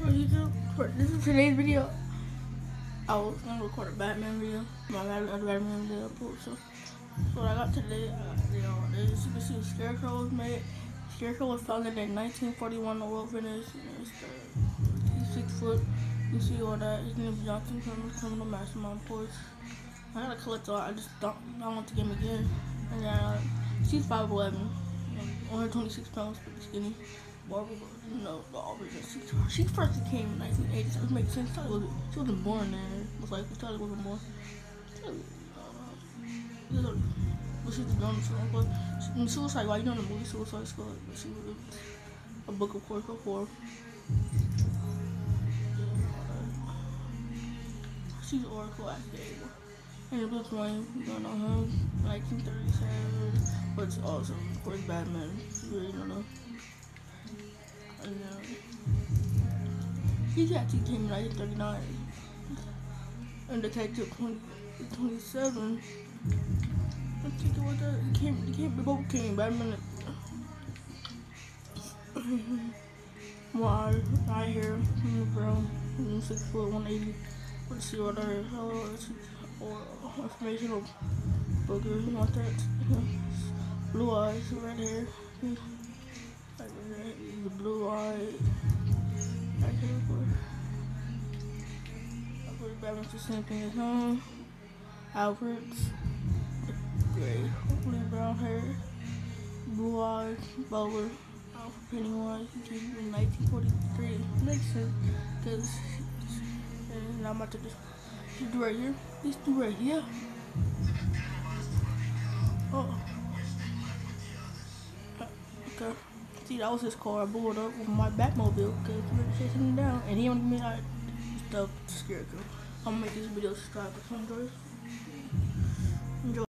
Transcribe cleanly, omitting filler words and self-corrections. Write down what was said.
For YouTube, this is today's video. I was gonna record a Batman video, my Batman video. So what I got today, as you can see, Scarecrow was made. Scarecrow was founded in 1941 in World Finish. He's 6 foot. You see all that. His name is Johnson, criminal mastermind, Porsche. I gotta collect all. I just don't want to get him again. And she's 5'11", 126 pounds, pretty skinny. Barbara, the Aubrey. She first came in 1980, so it makes sense. She wasn't born there. Most likely, Charlie wasn't born. But she's the youngest one. But Suicide, why you know the movie Suicide Squad? But she was a book of course before. She's Oracle at the able. And Bruce Wayne, you don't know him, 1937, but it's awesome. Of course, Batman, you really don't know. And he actually came in 1939. And Detective 27. Let's take it with that. They both came. Batman. Well, I hear Brown, 6 foot, 180. Let's see what other or information of Booger, you want that? Blue eyes, red hair. The blue eye. Right here, I put it back into the same thing as home. Alfred's gray, hopefully brown hair. Blue eyes, Bowler. Alfred Pennywise, he came in 1943. Makes sense, because and I'm about to just do right here. This dude right here. Oh. Okay. See, that was his car. I blew it up with my Batmobile because he was chasing him down. And he only made out stuff to Scarecrow. I'm gonna make this video subscribe to some